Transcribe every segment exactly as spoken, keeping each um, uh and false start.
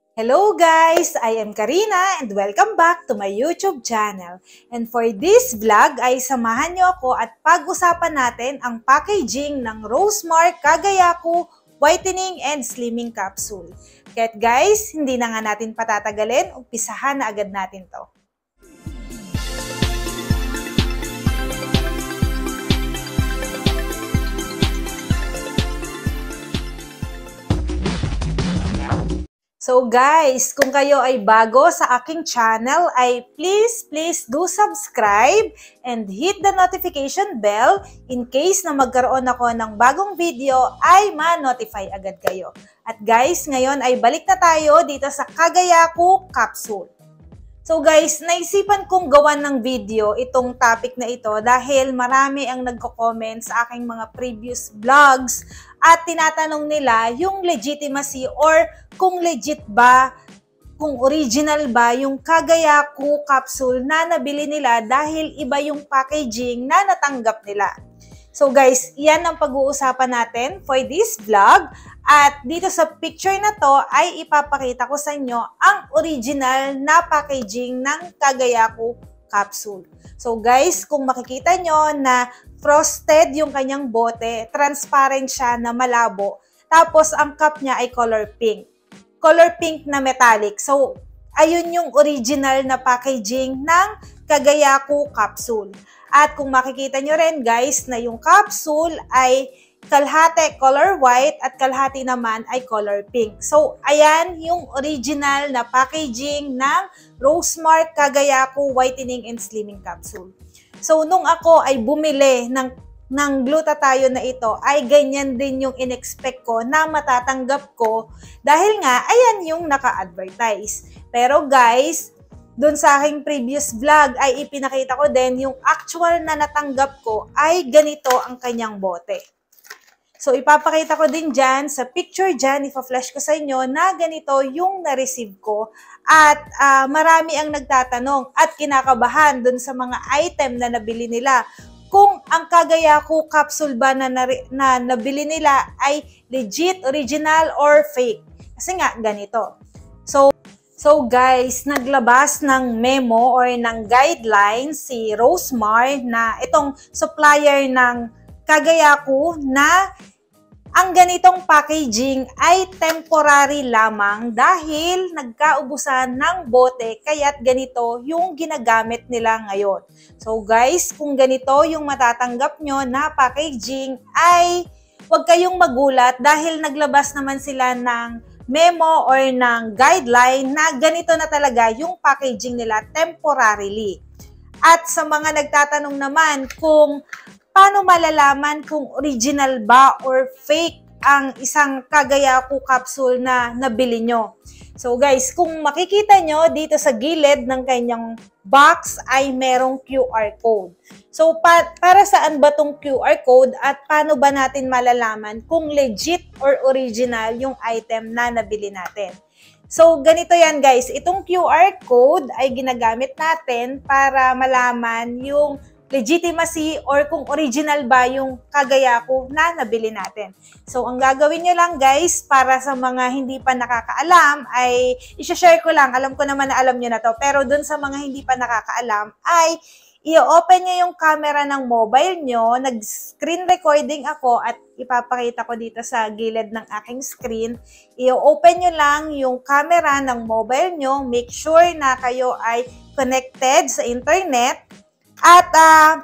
Hello guys! I am Karina and welcome back to my YouTube channel. And for this vlog ay samahan niyo ako at pag-usapan natin ang packaging ng Rosemar Kagayaku Whitening and Slimming Capsule. Kaya guys, hindi na nga natin patatagalin, umpisahan na agad natin to. So guys, kung kayo ay bago sa aking channel, ay please, please do subscribe and hit the notification bell in case na magkaroon ako ng bagong video ay ma-notify agad kayo. At guys, ngayon ay balik na tayo dito sa Kagayaku Capsule. So guys, naisipan kong gawan ng video itong topic na ito dahil marami ang nagko-comment sa aking mga previous vlogs at tinatanong nila yung legitimacy or kung legit ba, kung original ba yung Kagayaku capsule na nabili nila dahil iba yung packaging na natanggap nila. So guys, yan ang pag-uusapan natin for this vlog. At dito sa picture na to ay ipapakita ko sa inyo ang original na packaging ng Kagayaku capsule. So guys, kung makikita nyo na frosted yung kanyang bote, transparent siya na malabo. Tapos ang cup niya ay color pink. Color pink na metallic. So ayun yung original na packaging ng Kagayaku capsule. At kung makikita nyo rin guys na yung capsule ay kalahati color white at kalahati naman ay color pink. So, ayan yung original na packaging ng Rosemar Kagayaku Whitening and Slimming Capsule. So, nung ako ay bumili ng, ng glutathione na ito, ay ganyan din yung in-expect ko na matatanggap ko dahil nga, ayan yung naka-advertise. Pero guys, doon sa aking previous vlog ay ipinakita ko din yung actual na natanggap ko ay ganito ang kanyang bote. So, ipapakita ko din dyan, sa picture dyan, ipa-flash ko sa inyo na ganito yung na-receive ko. At uh, marami ang nagtatanong at kinakabahan dun sa mga item na nabili nila. Kung ang Kagayaku capsule ba na, na, na nabili nila ay legit, original, or fake. Kasi nga, ganito. So, so guys, naglabas ng memo or ng guidelines si Rosemar na itong supplier ng Kagayaku na ang ganitong packaging ay temporary lamang dahil nagkaubusan ng bote kaya't ganito yung ginagamit nila ngayon. So guys, kung ganito yung matatanggap nyo na packaging ay huwag kayong magulat dahil naglabas naman sila ng memo or ng guideline na ganito na talaga yung packaging nila temporarily. At sa mga nagtatanong naman kung paano malalaman kung original ba or fake ang isang Kagayaku capsule na nabili nyo? So guys, kung makikita nyo dito sa gilid ng kanyang box ay merong Q R code. So pa para saan ba tong Q R code at paano ba natin malalaman kung legit or original yung item na nabili natin? So ganito yan guys, itong Q R code ay ginagamit natin para malaman yung legitimacy or kung original ba yung Kagayaku na nabili natin. So, ang gagawin nyo lang guys, para sa mga hindi pa nakakaalam, ay i-share ko lang. Alam ko naman na alam nyo na to. Pero dun sa mga hindi pa nakakaalam, ay i-open nyo yung camera ng mobile nyo. Nag-screen recording ako at ipapakita ko dito sa gilid ng aking screen. I-open nyo lang yung camera ng mobile nyo. Make sure na kayo ay connected sa internet. At uh,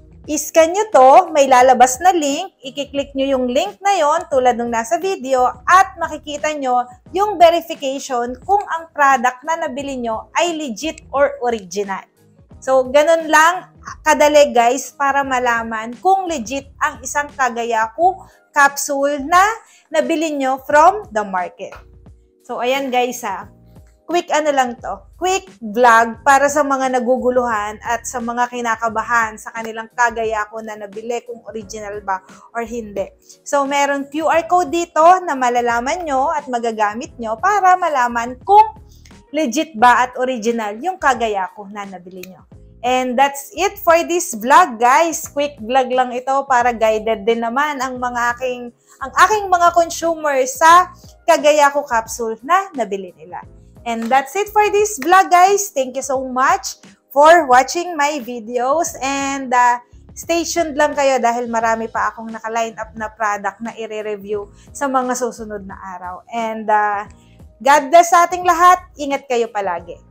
iscan nyo to, may lalabas na link, i-click nyo yung link na yon tulad ng nasa video at makikita nyo yung verification kung ang product na nabili nyo ay legit or original. So, ganun lang kadali guys para malaman kung legit ang isang Kagayaku capsule na nabili nyo from the market. So, ayan guys ha. Quick ano lang to, quick vlog para sa mga naguguluhan at sa mga kinakabahan sa kanilang Kagayaku na nabili kung original ba or hindi. So, meron Q R code dito na malalaman nyo at magagamit nyo para malaman kung legit ba at original yung Kagayaku na nabili nyo. And that's it for this vlog, guys. Quick vlog lang ito para guided din naman ang mga aking ang aking mga consumers sa Kagayako capsule na nabili nila. And that's it for this vlog, guys. Thank you so much for watching my videos, and uh, stay tuned lang kayo dahil marami pa akong naka-line up na product na i-review sa mga susunod na araw. And uh, God bless sa ating lahat. Ingat kayo palagi.